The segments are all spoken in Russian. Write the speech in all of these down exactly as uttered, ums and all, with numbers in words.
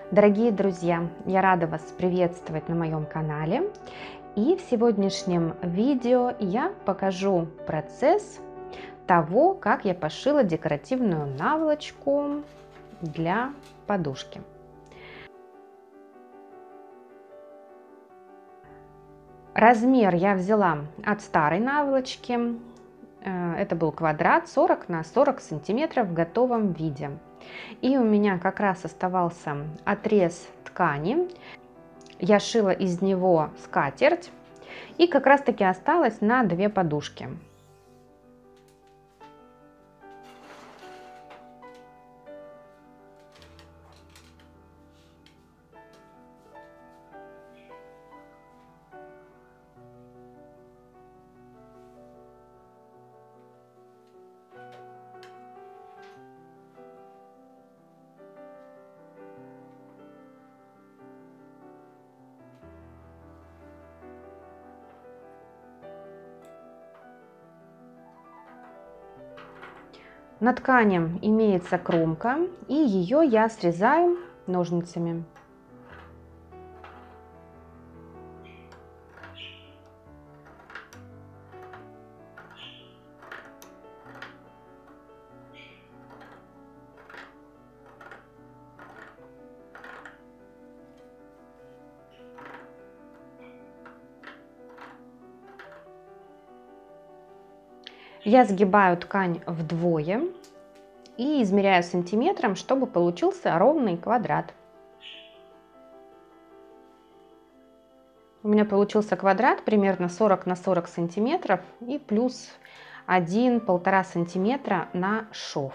Дорогие друзья, я рада вас приветствовать на моем канале. И в сегодняшнем видео я покажу процесс того, как я пошила декоративную наволочку для подушки. Размер я взяла от старой наволочки. Это был квадрат сорок на сорок сантиметров в готовом виде. И у меня как раз оставался отрез ткани. Я шила из него скатерть. И как раз таки осталось на две подушки. На ткани имеется кромка, и ее я срезаю ножницами. Я сгибаю ткань вдвое и измеряю сантиметром, чтобы получился ровный квадрат. У меня получился квадрат примерно сорок на сорок сантиметров и плюс один-полтора сантиметра на шов.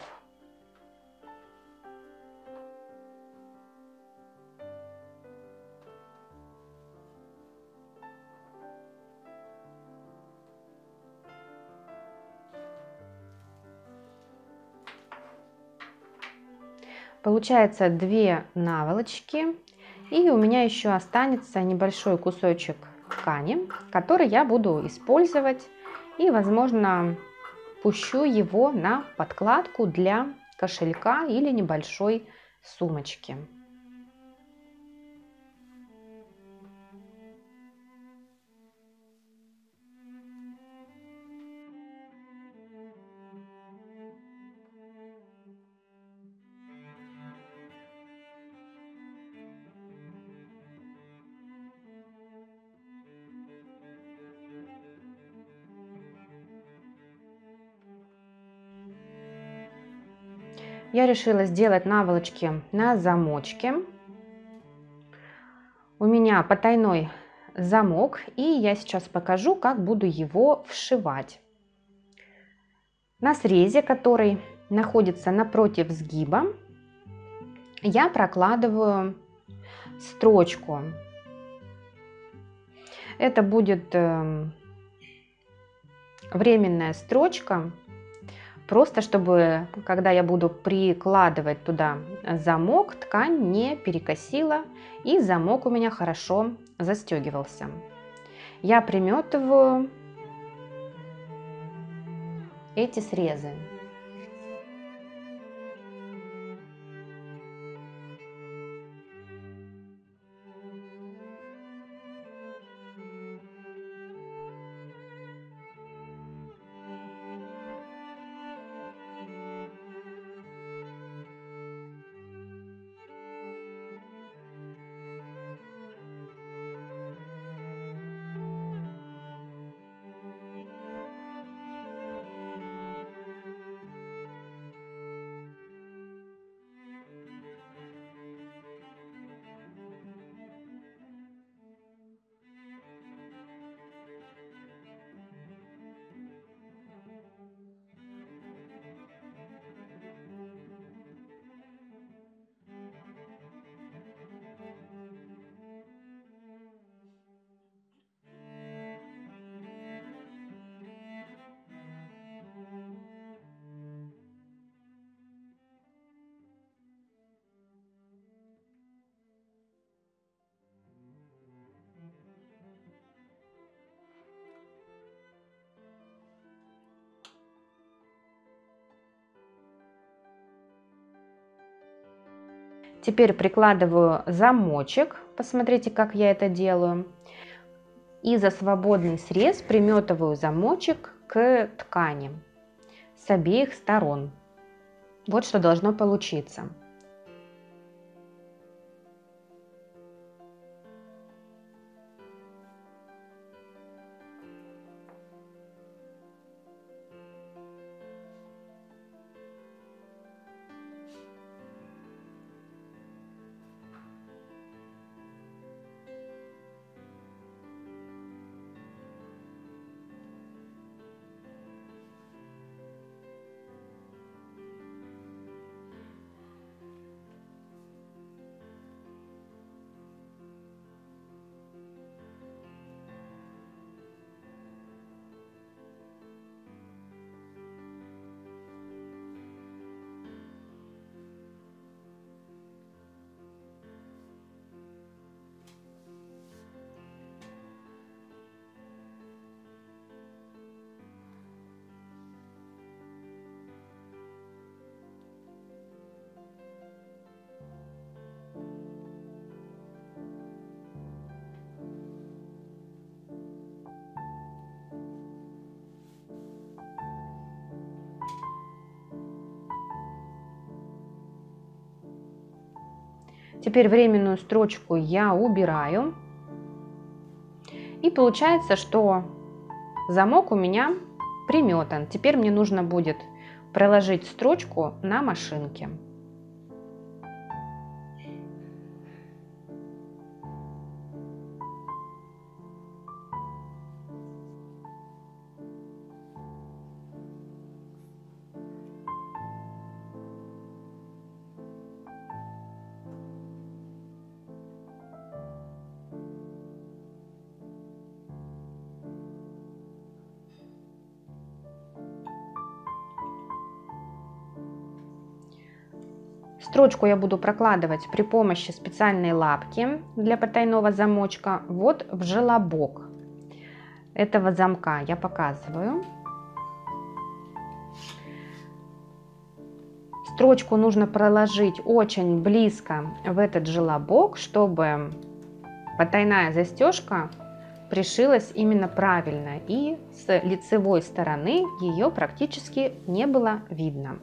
Получается две наволочки, и у меня еще останется небольшой кусочек ткани, который я буду использовать, и, возможно, пущу его на подкладку для кошелька или небольшой сумочки. Я решила сделать наволочки на замочке. У меня потайной замок, и я сейчас покажу, как буду его вшивать. На срезе, который находится напротив сгиба, я прокладываю строчку. Это будет временная строчка. Просто чтобы, когда я буду прикладывать туда замок, ткань не перекосила и замок у меня хорошо застегивался. Я приметываю эти срезы. Теперь прикладываю замочек, посмотрите, как я это делаю. И за свободный срез приметываю замочек к ткани с обеих сторон. Вот что должно получиться. Теперь временную строчку я убираю. И получается, что замок у меня приметан. Теперь мне нужно будет проложить строчку на машинке. Строчку я буду прокладывать при помощи специальной лапки для потайного замочка вот в желобок этого замка. Я показываю. Строчку нужно проложить очень близко в этот желобок, чтобы потайная застежка пришилась именно правильно, и с лицевой стороны ее практически не было видно.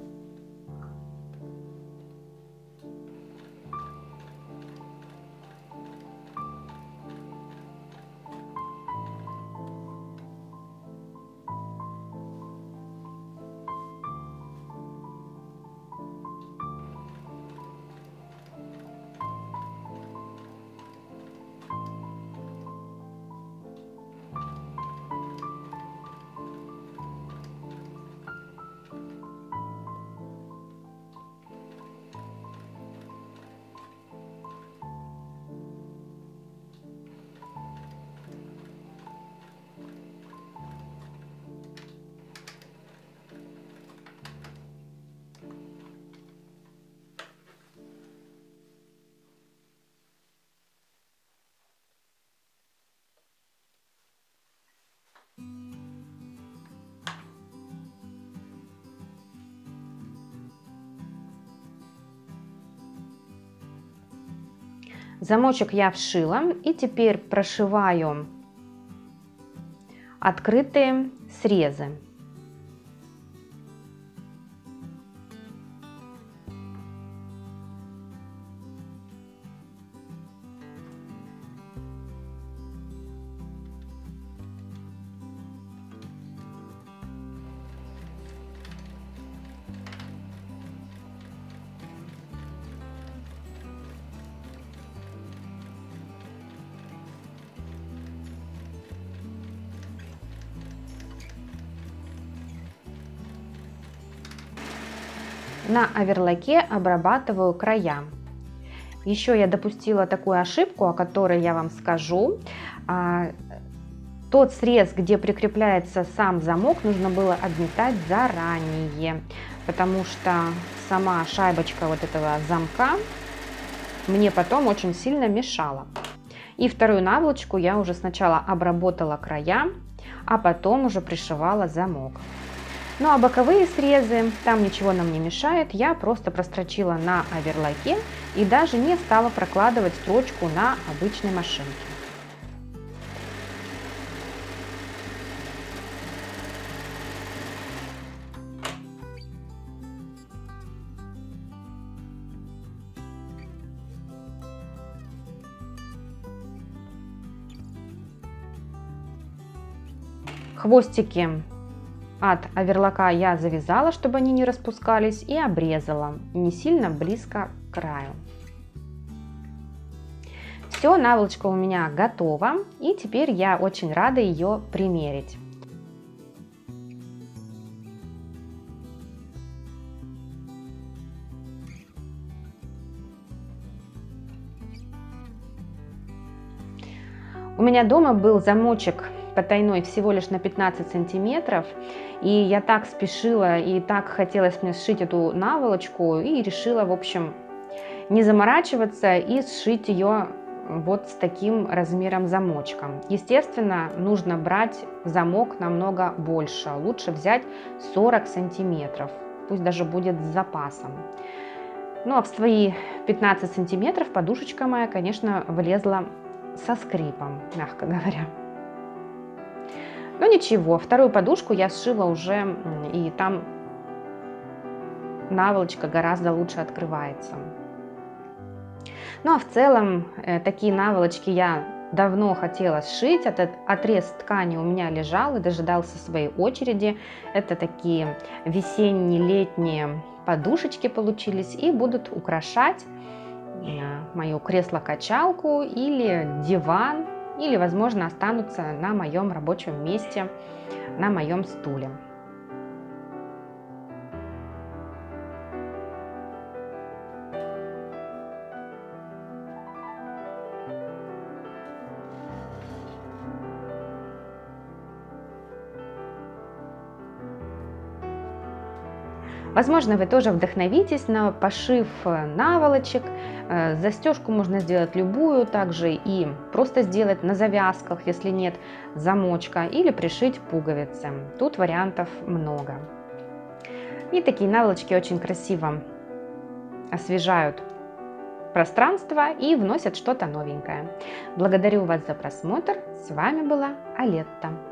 Замочек я вшила, и теперь прошиваю открытые срезы. На оверлоке обрабатываю края. Еще я допустила такую ошибку, о которой я вам скажу. Тот срез, где прикрепляется сам замок, нужно было отметать заранее, потому что сама шайбочка вот этого замка мне потом очень сильно мешала. И вторую наволочку я уже сначала обработала края, а потом уже пришивала замок. Ну а боковые срезы, там ничего нам не мешает, я просто прострочила на оверлоке и даже не стала прокладывать строчку на обычной машинке. Хвостики от оверлока я завязала, чтобы они не распускались, и обрезала не сильно близко к краю. Все, наволочка у меня готова, и теперь я очень рада ее примерить. У меня дома был замочек потайной всего лишь на пятнадцать сантиметров, и я так спешила и так хотелось мне сшить эту наволочку, и решила, в общем, не заморачиваться и сшить ее вот с таким размером замочком. Естественно, нужно брать замок намного больше, лучше взять сорок сантиметров, пусть даже будет с запасом. Ну а в свои пятнадцать сантиметров подушечка моя, конечно, влезла со скрипом, мягко говоря. Но ничего, вторую подушку я сшила уже, и там наволочка гораздо лучше открывается. Ну а в целом, такие наволочки я давно хотела сшить. Этот отрез ткани у меня лежал и дожидался своей очереди. Это такие весенне-летние подушечки получились и будут украшать мою кресло-качалку или диван, или, возможно, останутся на моем рабочем месте, на моем стуле. Возможно, вы тоже вдохновитесь на пошив наволочек. Застежку можно сделать любую, также и просто сделать на завязках, если нет замочка, или пришить пуговицы. Тут вариантов много. И такие наволочки очень красиво освежают пространство и вносят что-то новенькое. Благодарю вас за просмотр. С вами была Алетта.